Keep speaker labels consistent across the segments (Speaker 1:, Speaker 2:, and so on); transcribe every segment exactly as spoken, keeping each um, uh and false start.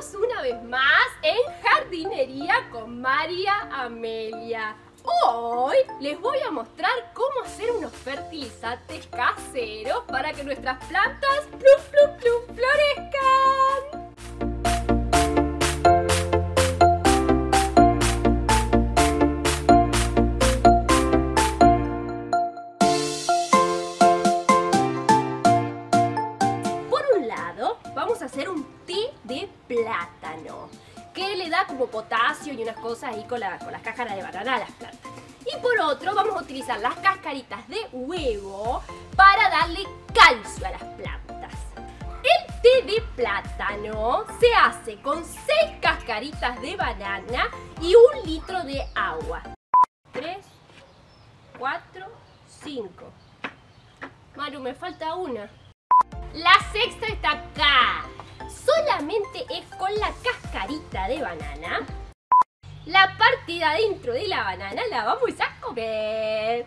Speaker 1: estamos una vez más en Jardinería con María Amelia. Hoy les voy a mostrar cómo hacer unos fertilizantes caseros para que nuestras plantas plum, plum, plum, florezcan. Vamos a hacer un té de plátano que le da como potasio y unas cosas ahí con, la, con las cáscaras de banana a las plantas. Y por otro vamos a utilizar las cascaritas de huevo para darle calcio a las plantas. El té de plátano se hace con seis cascaritas de banana y un litro de agua. tres, cuatro, cinco. Maru, me falta una. La sexta está acá. Solamente es con la cascarita de banana. La parte de adentro de la banana la vamos a comer.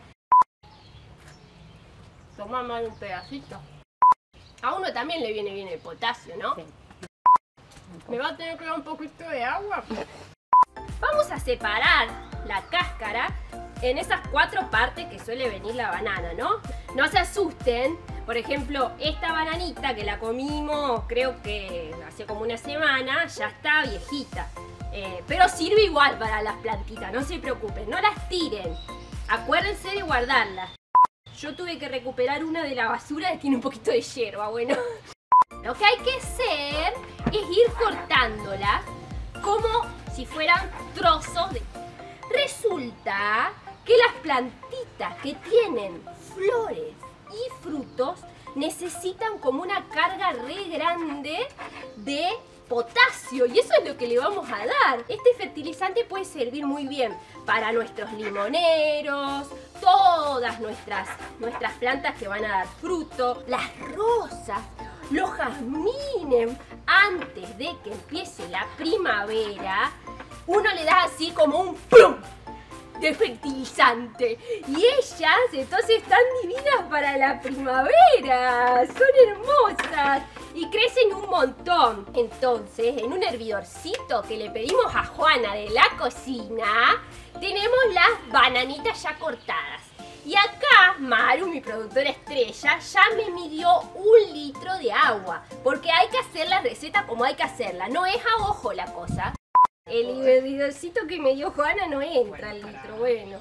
Speaker 1: Toma más un pedacito. A uno también le viene bien el potasio, ¿no? Sí. Me va a tener que dar un poquito de agua. Vamos a separar la cáscara en esas cuatro partes que suele venir la banana, ¿no? No se asusten. Por ejemplo, esta bananita que la comimos creo que hace como una semana, ya está viejita. Eh, pero sirve igual para las plantitas, no se preocupen, no las tiren. Acuérdense de guardarlas. Yo tuve que recuperar una de la basura que tiene un poquito de hierba, bueno. Lo que hay que hacer es ir cortándolas como si fueran trozos de... Resulta que las plantitas que tienen flores y frutos necesitan como una carga re grande de potasio y eso es lo que le vamos a dar. Este fertilizante puede servir muy bien para nuestros limoneros, todas nuestras, nuestras plantas que van a dar fruto, las rosas, los jazmines. Antes de que empiece la primavera, uno le da así como un plum de fertilizante y ellas entonces están divinas para la primavera, son hermosas y crecen un montón. Entonces en un hervidorcito que le pedimos a Juana de la cocina tenemos las bananitas ya cortadas y acá Maru, mi productora estrella, ya me midió un litro de agua porque hay que hacer la receta como hay que hacerla, no es a ojo la cosa. El hervidorcito que me dio Juana no entra al litro, bueno.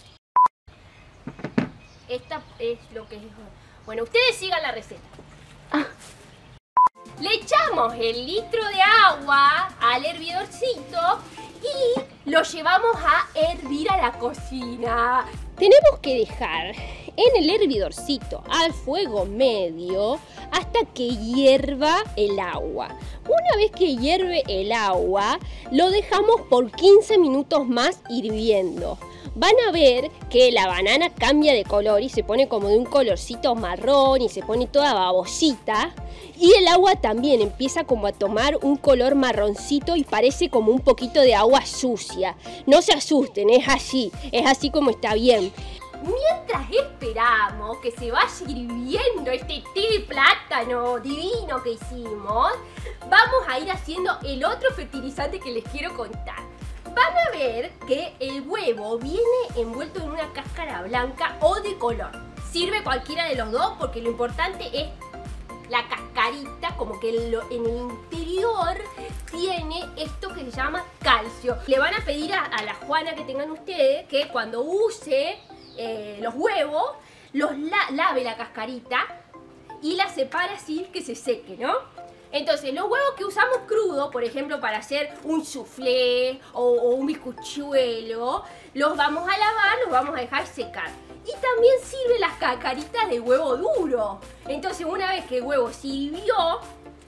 Speaker 1: Esta es lo que es... Bueno, ustedes sigan la receta. Ah. Le echamos el litro de agua al hervidorcito y lo llevamos a hervir a la cocina. Tenemos que dejar en el hervidorcito al fuego medio hasta que hierva el agua. Una vez que hierve el agua, lo dejamos por quince minutos más hirviendo. Van a ver que la banana cambia de color y se pone como de un colorcito marrón y se pone toda babosita. Y el agua también empieza como a tomar un color marroncito y parece como un poquito de agua sucia. No se asusten, es así, es así como está bien. Mientras esperamos que se vaya hirviendo este té de plátano divino que hicimos, vamos a ir haciendo el otro fertilizante que les quiero contar. Van a ver que el huevo viene envuelto en una cáscara blanca o de color. Sirve cualquiera de los dos porque lo importante es la cascarita, como que en, lo, en el interior tiene esto que se llama calcio. Le van a pedir a, a la Juana que tengan ustedes que cuando use eh, los huevos, los la, lave la cascarita y la separe así que se seque, ¿no? Entonces, los huevos que usamos crudos, por ejemplo, para hacer un soufflé o, o un bizcochuelo, los vamos a lavar, los vamos a dejar secar. Y también sirven las cascaritas de huevo duro. Entonces, una vez que el huevo sirvió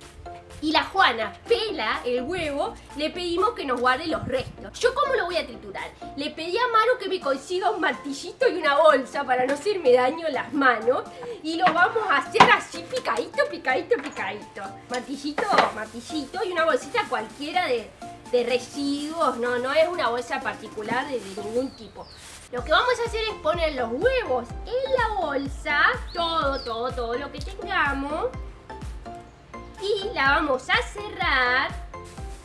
Speaker 1: y la Juana pela el huevo, le pedimos que nos guarde los restos. ¿Yo cómo lo voy a triturar? Le pedí a Maru que me consiga un martillito y una bolsa para no hacerme daño las manos. Y lo vamos a hacer así picadito, picadito, picadito. Martillito, martillito y una bolsita cualquiera de, de residuos. No, no es una bolsa particular de, de ningún tipo. Lo que vamos a hacer es poner los huevos en la bolsa, todo, todo, todo lo que tengamos. Y la vamos a cerrar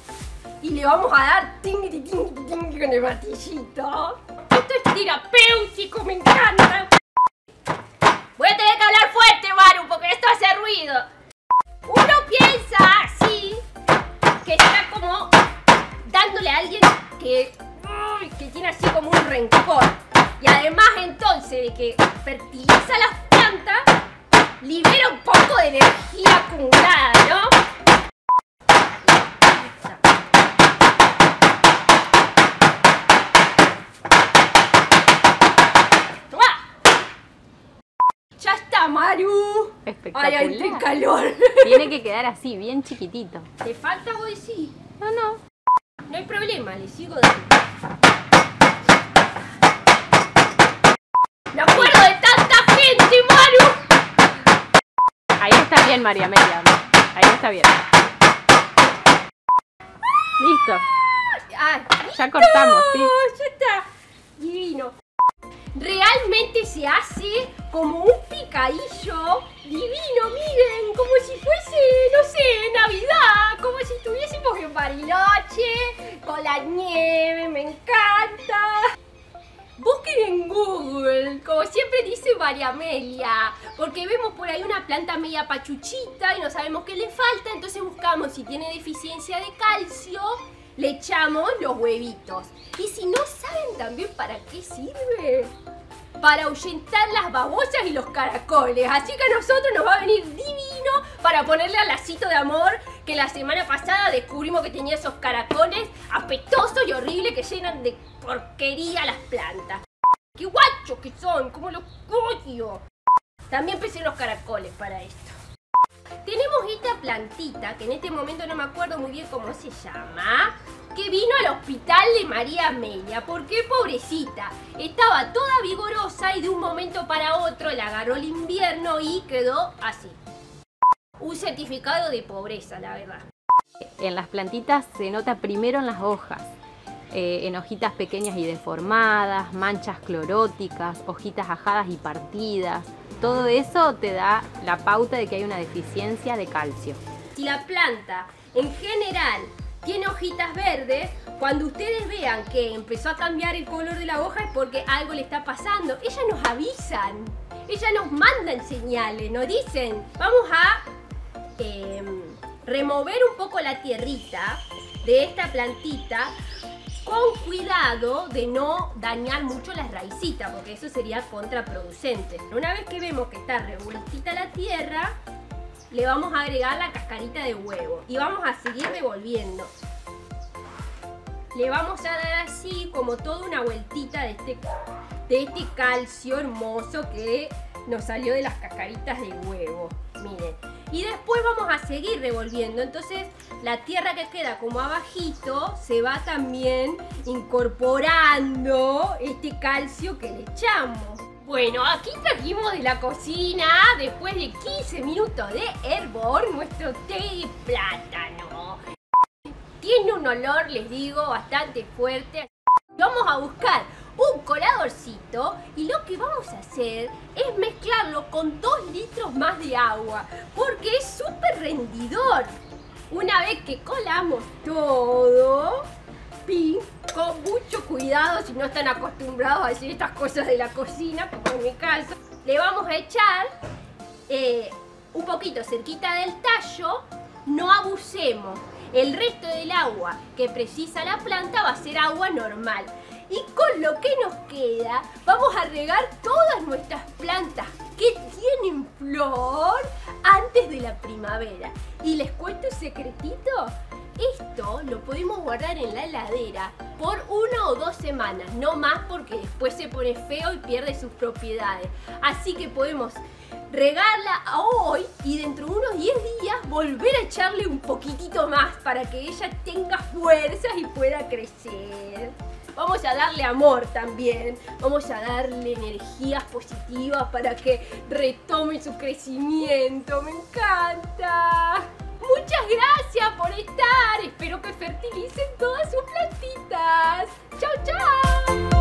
Speaker 1: y le vamos a dar ting, ting, ting, ting con el martillito. Esto es terapéutico, me encanta. Voy a tener que hablar fuerte, Maru, porque esto hace ruido. Uno piensa así, que está como dándole a alguien que, uy, que tiene así como un rencor. Y además entonces de que fertiliza las plantas, libera un poco de energía acumulada, ¿no? ¡Ya está, Maru!
Speaker 2: Espectacular.
Speaker 1: ¡Ay, ay, qué calor!
Speaker 2: Tiene que quedar así, bien chiquitito.
Speaker 1: ¿Te falta vos decís?
Speaker 2: No, no.
Speaker 1: No hay problema, le sigo dando. ¡Me acuerdo de tanta gente, Maru!
Speaker 2: Ahí está bien, María Amelia. Ahí está bien. Listo.
Speaker 1: Ah,
Speaker 2: Ya cortamos, sí.
Speaker 1: Ya está. Divino. Realmente se hace como un picadillo divino, miren, como si fuese, no sé, Navidad, como si estuviésemos en Bariloche, con la nieve, me encanta. Busquen en Google, como siempre dice María Amelia, porque vemos por ahí una planta media pachuchita y no sabemos qué le falta, entonces buscamos si tiene deficiencia de calcio, le echamos los huevitos. Y si no saben también para qué sirve, para ahuyentar las babosas y los caracoles. Así que a nosotros nos va a venir divino para ponerle al lacito de amor que la semana pasada descubrimos que tenía esos caracoles apetosos y horribles que llenan de porquería las plantas. ¡Qué guachos que son! ¡Cómo los odio! También pensé en los caracoles para esto. Tenemos esta plantita, que en este momento no me acuerdo muy bien cómo se llama, que vino al hospital de María Amelia, porque pobrecita, estaba toda vigorosa y de un momento para otro la agarró el invierno y quedó así. Un certificado de pobreza, la verdad.
Speaker 2: En las plantitas se nota primero en las hojas, eh, en hojitas pequeñas y deformadas, manchas cloróticas, hojitas ajadas y partidas. Todo eso te da la pauta de que hay una deficiencia de calcio.
Speaker 1: Si la planta en general tiene hojitas verdes, cuando ustedes vean que empezó a cambiar el color de la hoja es porque algo le está pasando. Ellas nos avisan, ellas nos mandan señales, nos dicen, vamos a eh, remover un poco la tierrita de esta plantita con cuidado de no dañar mucho las raicitas, porque eso sería contraproducente. Una vez que vemos que está revueltita la tierra, le vamos a agregar la cascarita de huevo y vamos a seguir revolviendo. Le vamos a dar así como toda una vueltita de este, de este calcio hermoso que nos salió de las cascaritas de huevo. Miren. Y después vamos a seguir revolviendo. Entonces la tierra que queda como abajito se va también incorporando este calcio que le echamos. Bueno, aquí trajimos de la cocina, después de quince minutos de hervor, nuestro té de plátano. Tiene un olor, les digo, bastante fuerte. Vamos a buscar un coladorcito y lo que vamos a hacer es mezclarlo con dos litros más de agua, porque es súper rendidor. Una vez que colamos todo, pin, con mucho cuidado, si no están acostumbrados a hacer estas cosas de la cocina, como en mi caso, le vamos a echar eh, un poquito cerquita del tallo, no abusemos. El resto del agua que precisa la planta va a ser agua normal. Y con lo que nos queda, vamos a regar todas nuestras plantas que tienen flor antes de la primavera. Y les cuento un secretito. Esto lo podemos guardar en la heladera por una o dos semanas, no más, porque después se pone feo y pierde sus propiedades. Así que podemos regarla hoy y dentro de unos diez días volver a echarle un poquitito más para que ella tenga fuerzas y pueda crecer. Vamos a darle amor también, vamos a darle energías positivas para que retome su crecimiento. ¡Me encanta! Muchas gracias por estar, espero que fertilicen todas sus plantitas. ¡Chao, chao!